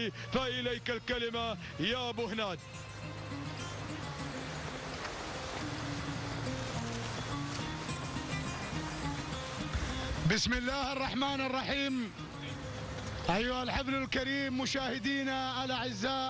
التحية، فإليك الكلمة يا أبو هناد. بسم الله الرحمن الرحيم. أيها الحفل الكريم مشاهدينا الأعزاء،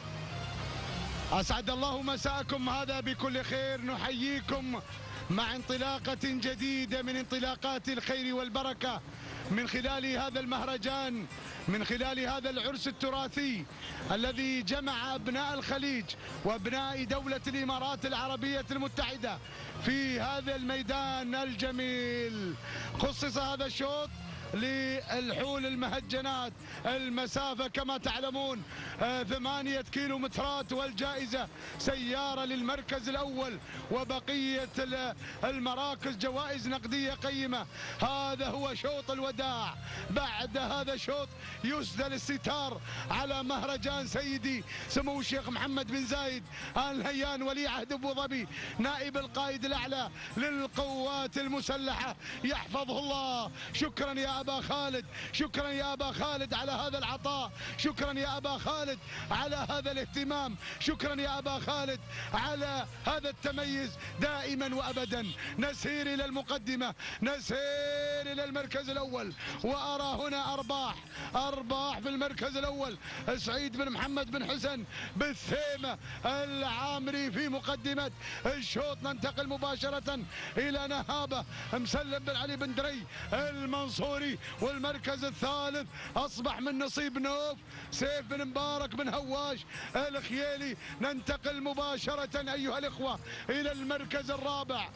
أسعد الله مساءكم هذا بكل خير. نحييكم مع انطلاقة جديدة من انطلاقات الخير والبركة من خلال هذا المهرجان، من خلال هذا العرس التراثي الذي جمع أبناء الخليج وأبناء دولة الإمارات العربية المتحدة في هذا الميدان الجميل. خصص هذا الشوط للحول المهجنات، المسافة كما تعلمون 8 كيلومترات، والجائزة سيارة للمركز الأول، وبقية المراكز جوائز نقدية قيمة. هذا هو شوط الوداع. بعد هذا الشوط يسدل الستار على مهرجان سيدي سمو الشيخ محمد بن زايد آل نهيان ولي عهد أبو ظبي نائب القائد الأعلى للقوات المسلحة يحفظه الله. شكرا يا أبا خالد، شكرا يا أبا خالد على هذا العطاء، شكرا يا أبا خالد على هذا الاهتمام، شكرا يا أبا خالد على هذا التميز دائما وأبدا. نسير إلى المقدمة، نسير إلى المركز الأول، وأرى هنا أرباح في المركز الأول. سعيد بن محمد بن حسن بالثيمة العامري في مقدمة الشوط. ننتقل مباشرة إلى نهابة مسلم بن علي بن دري المنصوري، والمركز الثالث أصبح من نصيب نوف سيف بن مبارك بن هواش الخيالي. ننتقل مباشرة أيها الإخوة إلى المركز الرابع.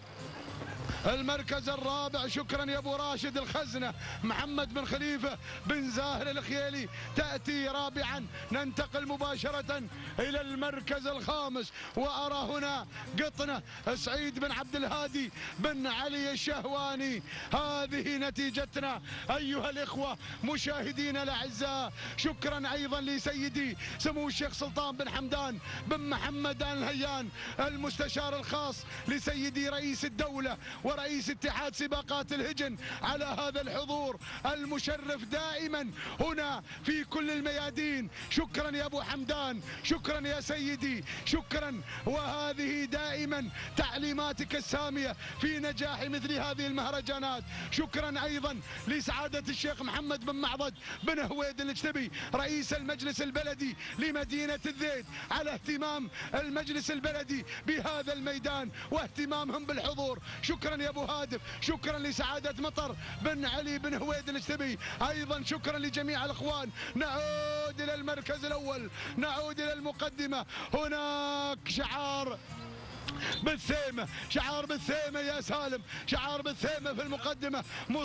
المركز الرابع شكرا يا ابو راشد الخزنه محمد بن خليفه بن زاهر الخيالي تاتي رابعا. ننتقل مباشره الى المركز الخامس، وارى هنا قطنه سعيد بن عبد الهادي بن علي الشهواني. هذه نتيجتنا ايها الاخوه مشاهدينا الاعزاء. شكرا ايضا لسيدي سمو الشيخ سلطان بن حمدان بن محمد آل نهيان المستشار الخاص لسيدي رئيس الدوله ورئيس اتحاد سباقات الهجن على هذا الحضور المشرف دائما هنا في كل الميادين. شكرا يا ابو حمدان، شكرا يا سيدي، شكرا. وهذه دائما تعليماتك السامية في نجاح مثل هذه المهرجانات. شكرا ايضا لسعادة الشيخ محمد بن معضد بن هويد الاجتبي رئيس المجلس البلدي لمدينة الذيد على اهتمام المجلس البلدي بهذا الميدان واهتمامهم بالحضور. شكرا يا ابو هادف، شكرا لسعادة مطر بن علي بن هويد الاجتبي، ايضا شكرا لجميع الاخوان. نعود الى المركز الاول، نعود الى المقدمة. هناك شعار بالثيمة، شعار بالثيمة يا سالم، شعار بالثيمة في المقدمة.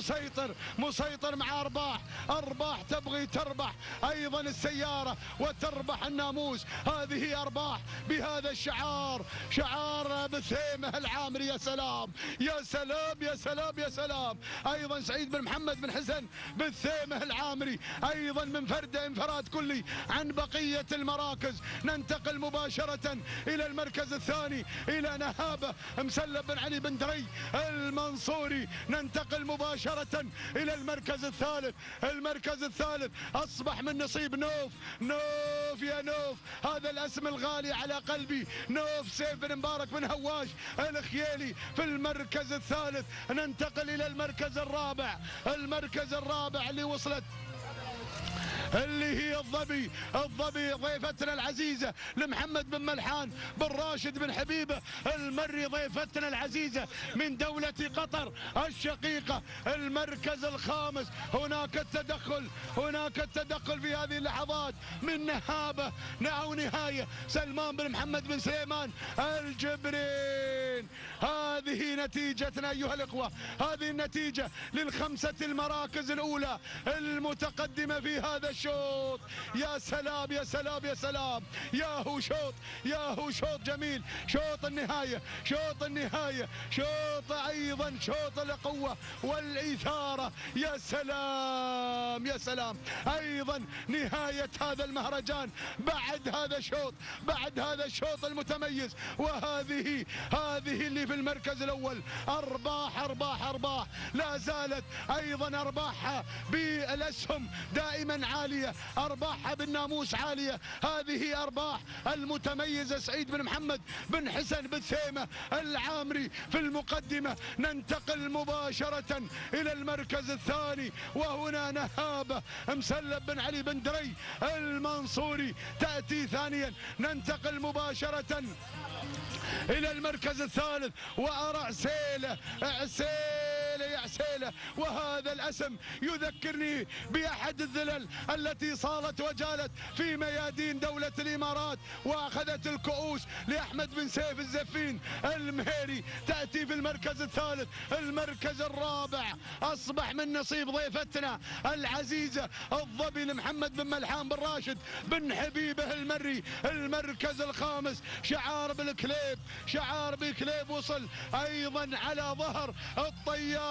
مسيطر مع أرباح تبغي تربح أيضا السيارة وتربح الناموس. هذه أرباح بهذا الشعار، شعار بالثيمة العامري. يا سلام يا سلام يا سلام يا سلام. أيضا سعيد بن محمد بن حسن بالثيمة العامري أيضا من فرده انفراد كلي عن بقية المراكز. ننتقل مباشرة إلى المركز الثاني إلى نهابة مسلم بن علي بن دري المنصوري. ننتقل مباشرة إلى المركز الثالث. المركز الثالث أصبح من نصيب نوف يا نوف، هذا الاسم الغالي على قلبي، نوف سيف بن مبارك بن هواش الخيالي في المركز الثالث. ننتقل إلى المركز الرابع. المركز الرابع اللي وصلت اللي هي الظبي ضيفتنا العزيزة لمحمد بن ملحان بن راشد بن حبيبة المري، ضيفتنا العزيزة من دولة قطر الشقيقة. المركز الخامس هناك التدخل في هذه اللحظات من نهابة أو نهاية سلمان بن محمد بن سليمان الجبرين. هذه نتيجتنا أيها الإخوة، هذه النتيجة للخمسة المراكز الأولى المتقدمة في هذا الشوط. يا سلام يا سلام يا سلام، يا هو شوط جميل، شوط النهاية، شوط أيضا شوط القوة والإثارة. يا سلام يا سلام. أيضا نهاية هذا المهرجان بعد هذا الشوط المتميز. وهذه اللي في المركز الأول أرباح لا زالت أيضا أرباحها بالأسهم دائما عالية عالية، أرباحها بالناموس عالية. هذه أرباح المتميزة سعيد بن محمد بن حسن بن ثيمة العامري في المقدمة. ننتقل مباشرة إلى المركز الثاني، وهنا نهابة مسلب بن علي بن دري المنصوري تأتي ثانيا. ننتقل مباشرة إلى المركز الثالث، وأرى عسيلة يا عسيلة، وهذا الاسم يذكرني بأحد الذلل التي صارت وجالت في ميادين دولة الإمارات وأخذت الكؤوس لأحمد بن سيف الزفين المهيري. تأتي في المركز الثالث. المركز الرابع أصبح من نصيب ضيفتنا العزيزة الظبي لمحمد بن ملحان بن راشد بن حبيبه المري. المركز الخامس شعار بالكليب، شعار بكليب وصل أيضا على ظهر الطيارة.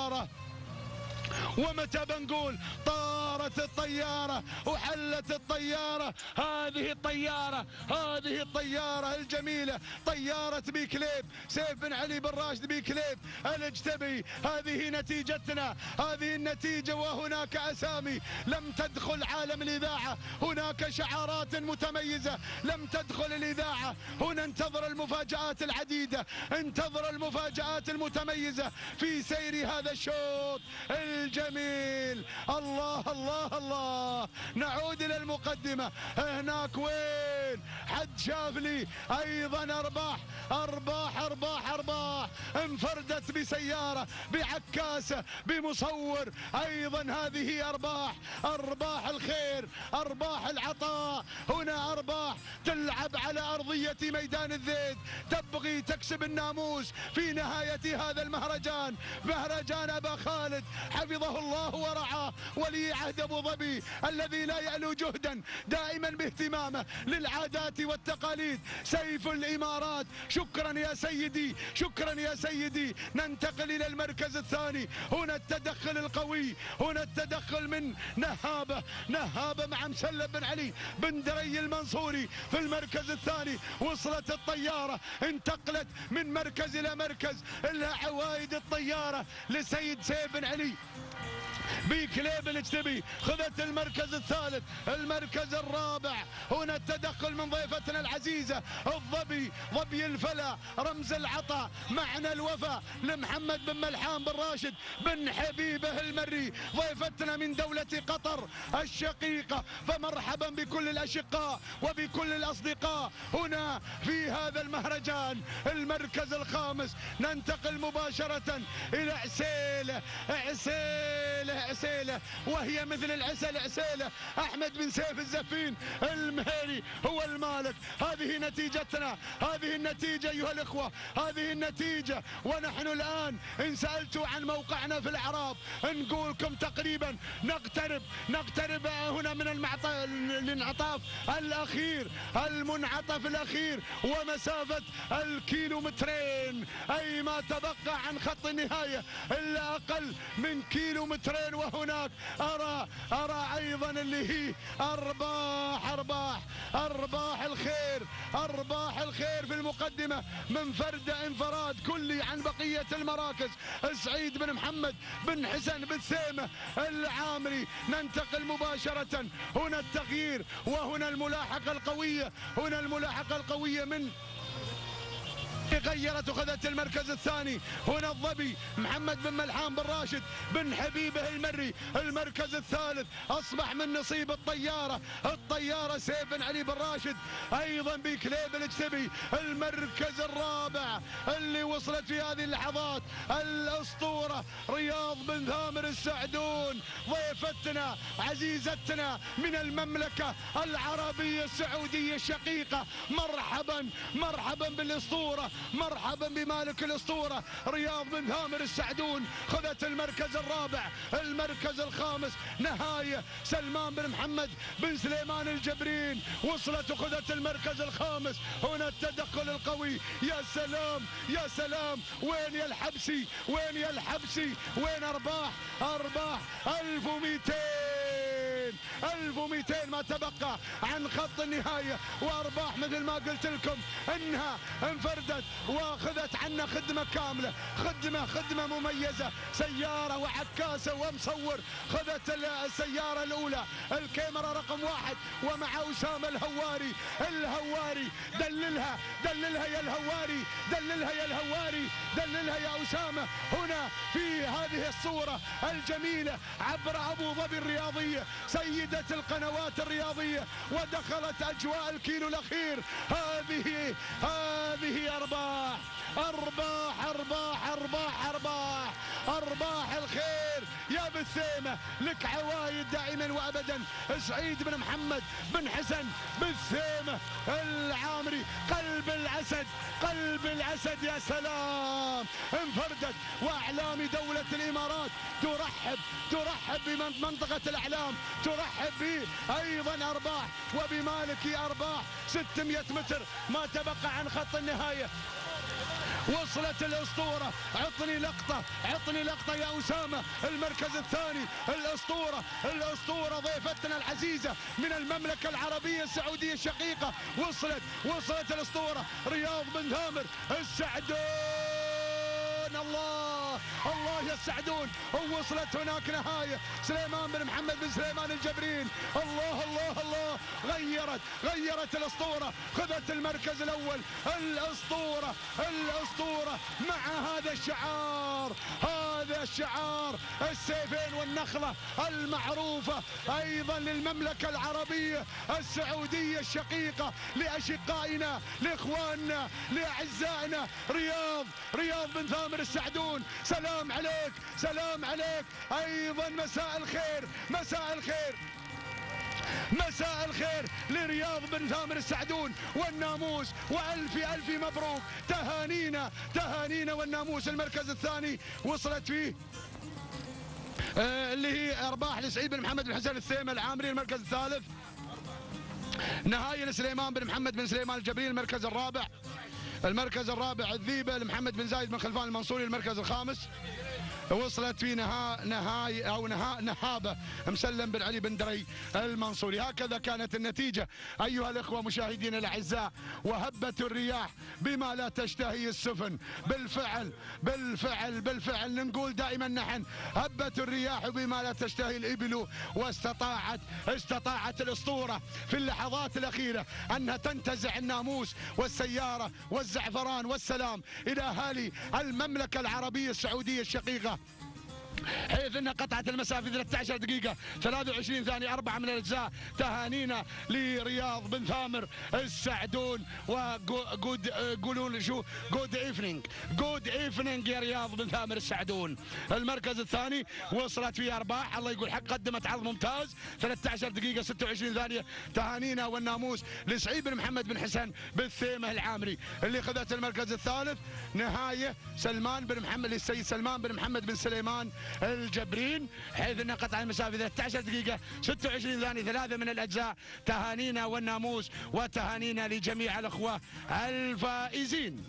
ومتى بنقول طارت الطيارة وحلت الطيارة، هذه الطيارة الجميلة، طيارة بيكليب سيف بن علي بن راشد بيكليب الاجتبي. هذه نتيجتنا، هذه النتيجة. وهناك أسامي لم تدخل عالم الإذاعة، هناك شعارات متميزة لم تدخل الإذاعة. هنا انتظر المفاجآت العديدة، انتظر المفاجآت المتميزة في سير هذا الشوط الجميل. الله الله الله. نعود إلى المقدمة. هناك وين حد شاف لي أيضا أرباح انفردت بسيارة بعكاسة بمصور. أيضا هذه أرباح الخير، أرباح العطاء. هنا أرباح تلعب على أرضية ميدان الذيد، تبغي تكسب الناموس في نهاية هذا المهرجان، مهرجان أبا خالد حفظه الله ورعاه، ولي عهد أبو ظبي الذي لا يألو جهدا دائما باهتمامه للعادات والتقاليد، سيف الإمارات. شكرا يا سيدي، شكرا يا سيدي. ننتقل إلى المركز الثاني. هنا التدخل القوي، هنا التدخل من نهابة مع مسلب بن علي بن دري المنصوري في المركز الثاني. وصلت الطيارة، انتقلت من مركز إلى مركز، لها عوايد الطيارة لسيد سيف بن علي بكليب الاجتبي. خذت المركز الثالث. المركز الرابع هنا التدخل من ضيفتنا العزيزة الظبي، ظبي الفلا، رمز العطاء، معنى الوفاء لمحمد بن ملحان بن راشد بن حبيبه المري، ضيفتنا من دولة قطر الشقيقة. فمرحبا بكل الأشقاء وبكل الأصدقاء هنا في هذا المهرجان. المركز الخامس. ننتقل مباشرة إلى عسيلة، وهي مثل العسل عسيلة. أحمد بن سيف الزفين المهيري هو المالك. هذه نتيجتنا، هذه النتيجة أيها الإخوة، هذه النتيجة. ونحن الآن إن سألتوا عن موقعنا في الأعراب نقولكم تقريبا نقترب هنا من الانعطاف الأخير، المنعطف الأخير، ومسافة الكيلومترين، أي ما تبقى عن خط النهاية إلا أقل من كيلومترين. وهناك أرى أيضا اللي هي أرباح الخير في المقدمة، منفرد انفراد كلي عن بقية المراكز سعيد بن محمد بن حسن بن ثيمة العامري. ننتقل مباشرة. هنا التغيير، وهنا الملاحقة القوية من غيرت وخذت المركز الثاني. هنا الظبي محمد بن ملحان بن راشد بن حبيبه المري. المركز الثالث أصبح من نصيب الطيارة سيف بن علي بن راشد أيضا بكليب الاجتبي. المركز الرابع اللي وصلت في هذه اللحظات الأسطورة رياض بن ثامر السعدون، ضيفتنا عزيزتنا من المملكة العربية السعودية الشقيقة. مرحبا بالأسطورة، مرحبا بمالك الأسطورة رياض بن ثامر السعدون. خذت المركز الرابع. المركز الخامس نهاية سلمان بن محمد بن سليمان الجبرين، وصلت وخذت المركز الخامس. هنا التدخل القوي. يا سلام، وين يا الحبسي، وين أرباح 1200 1200 ما تبقى عن خط النهاية، وأرباح مثل ما قلت لكم أنها انفردت وأخذت عنا خدمة كاملة، خدمة مميزة، سيارة وعكاسة ومصور. خذت السيارة الأولى الكاميرا رقم 1 ومع أسامة الهواري دللها يا الهواري، دللها يا أسامة هنا في هذه الصورة الجميلة عبر أبو ظبي الرياضية، سيدة القنوات الرياضية، ودخلت أجواء الكيلو الأخير. هذه أرباح الخير يا بالثيمة. لك عوايد دائما وأبدا. سعيد بن محمد بن حسن بالثيمة العامري، قلب الأسد يا سلام، انفردت. وأعلام دولة الإمارات ترحب بمنطقة الأعلام، ترحب به أيضا أرباح، وبمالكي أرباح 600 متر ما تبقى عن خط النهاية. وصلت الأسطورة. عطني لقطة يا أسامة. المركز الثاني الأسطورة ضيفتنا العزيزة من المملكة العربية السعودية الشقيقة. وصلت الأسطورة رياض بن ثامر السعدون. الله يا السعدون. ووصلت هناك نهاية سليمان بن محمد بن سليمان الجبرين. الله غيرت الأسطورة، خذت المركز الأول. الأسطورة مع هذا الشعار السيفين والنخلة المعروفة أيضا للمملكة العربية السعودية الشقيقة، لأشقائنا، لإخواننا، لأعزائنا. رياض بن ثامر السعدون، سلام عليك. أيضا مساء الخير لرياض بن ثامر السعدون والناموس، وألف مبروك. تهانينا والناموس. المركز الثاني وصلت فيه اللي هي أرباح لسعيد بن محمد بن حسين الثيمة العامري. المركز الثالث نهاية لسليمان بن محمد بن سليمان الجبرين. المركز الرابع الذيبة لمحمد بن زايد بن خلفان المنصوري. المركز الخامس وصلت في نهابة مسلم بن علي بن دري المنصوري. هكذا كانت النتيجة أيها الإخوة مشاهدينا الأعزاء. وهبت الرياح بما لا تشتهي السفن. بالفعل نقول دائما نحن هبت الرياح بما لا تشتهي الإبل. واستطاعت الأسطورة في اللحظات الأخيرة أنها تنتزع الناموس والسيارة والزعفران والسلام إلى أهالي المملكة العربية السعودية الشقيقة، حيث انها قطعت المسافه 13 دقيقه 23 ثانيه 4 من الاجزاء. تهانينا لرياض بن ثامر السعدون، وجود قولون شو جود ايفنينج يا رياض بن ثامر السعدون. المركز الثاني وصلت فيه أرباح، الله يقول حق، قدمت عرض ممتاز 13 دقيقه 26 ثانيه. تهانينا والناموس لسعيد بن محمد بن حسن بالثيمه العامري، اللي اخذت المركز الثالث. نهايه للسيد سلمان بن محمد بن سليمان الجبرين، حيث انه قطع المسافه 13 دقيقه 26 ثانيه 3 من الاجزاء. تهانينا والناموس وتهانينا لجميع الاخوه الفائزين.